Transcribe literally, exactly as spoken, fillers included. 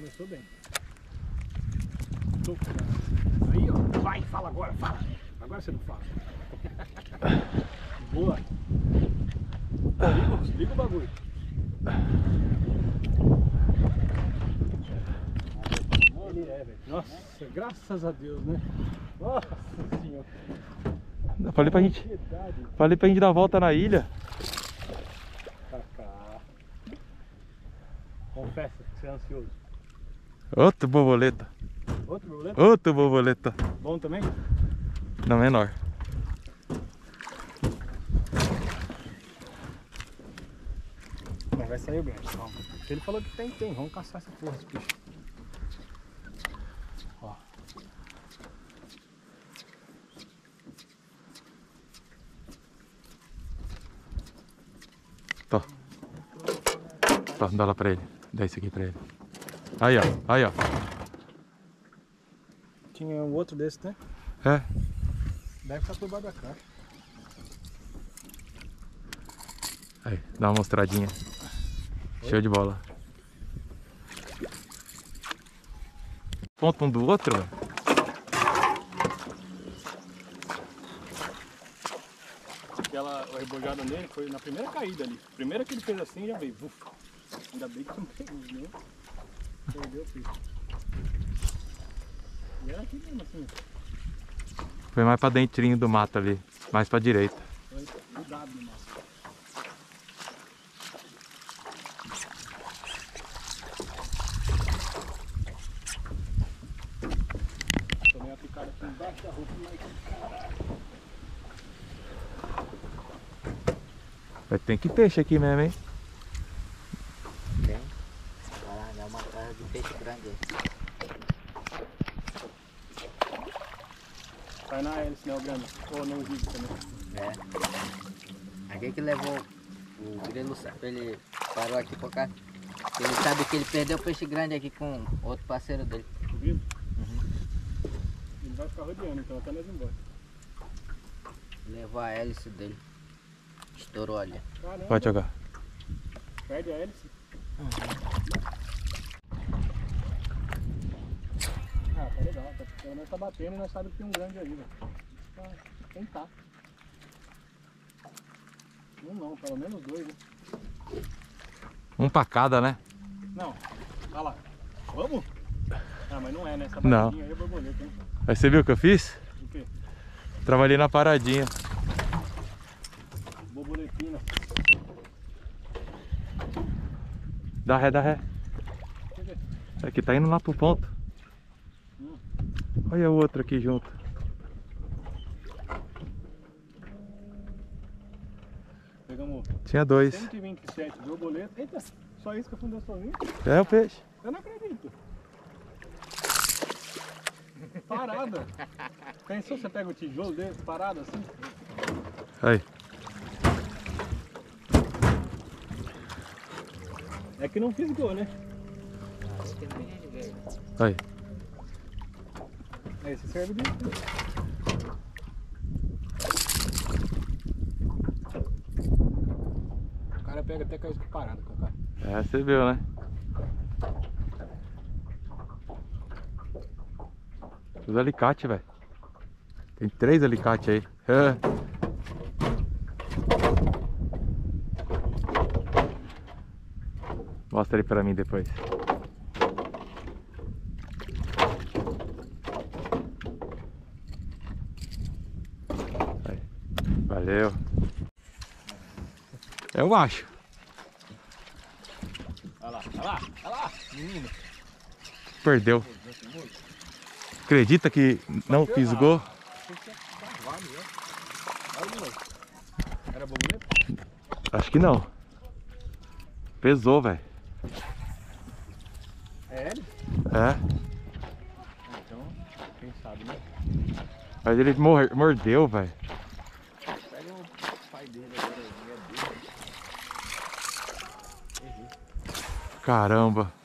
Começou bem. Tô... Aí, ó. Vai, fala agora, fala. Agora você não fala. Boa. Liga, liga o bagulho. Ele é, velho. Nossa, graças a Deus, né? Nossa senhora. Falei pra gente. Falei pra gente dar a volta na ilha. Cacá. Confessa que você é ansioso. Outro borboleta. Outro borboleta? Outro borboleta. Bom também? Não, menor. Mas vai sair bem, calma. Se ele falou que tem, tem. Vamos caçar essa porra, esse bicho. Ó. Tô. Tô, dá lá pra ele. Dá isso aqui pra ele. Aí, ó. Aí, ó. Tinha um outro desse, né? É. Deve estar por baixo da caixa. Aí, dá uma mostradinha. Oi? Show de bola. Ponto um do outro, velho. Aquela rebojada nele foi na primeira caída ali. Primeira que ele fez assim, já veio. Uf. Ainda bem que não pegou, né? Perdeu o pico. E era aqui mesmo assim. Foi mais pra dentrinho do mato ali. Mais pra direita. Foi cuidado no mato. Tomei uma picada aqui embaixo da roupa, mas caralho. Tem que peixe aqui mesmo, hein? Tem. Caralho, é uma casa de peixe grande aí. Vai na hélice, né, o grande? Ou no vídeo também. É. Aquele que levou o grilo, ele parou aqui por cá. Ele sabe que ele perdeu o peixe grande aqui com outro parceiro dele. O grilo? Uhum. Ele vai ficar rodeando, então até nós ir embora. Levou a hélice dele. Estourou ali. Caramba. Pode jogar. Perde a hélice. Uhum. Ah, tá legal. Tá, pelo menos tá batendo e nós sabemos que tem um grande ali, velho. Tá, quem tá? Um não, pelo menos dois, né? Um pra cada, né? Não, olha lá. Vamos? Ah, mas não é, né? Essa Não. batidinha aí é borboleta, hein? Aí você viu o que eu fiz? O quê? Trabalhei na paradinha. Borboletina. Dá ré, dá ré. Quer ver? Aqui tá indo lá pro ponto. Hum. Olha o outro aqui junto. Pegamos Tinha dois. cento e vinte e sete borboletas. Eita, só isso que afundou sozinho? É o peixe. Eu não acredito. Parada. Pensou você pega o tijolo dele, parado assim? Aí. É que não fisgou, né? Acho que não tem de ver. Aí. Esse serve de... O cara pega até com a isca parada, Cacá. É, você viu, né? Os alicates, velho. Tem três alicates aí. É. Mostra ele pra mim depois. Aí. Valeu. Eu acho. Olha lá, olha lá, olha lá, menino. Perdeu. Acredita que não fisgou? Era borboleta? Acho que não. Pesou, velho. É ele? É. Então, quem sabe, né? Mas ele mor- mordeu, velho. Pega o pai dele agora, é dele. Caramba.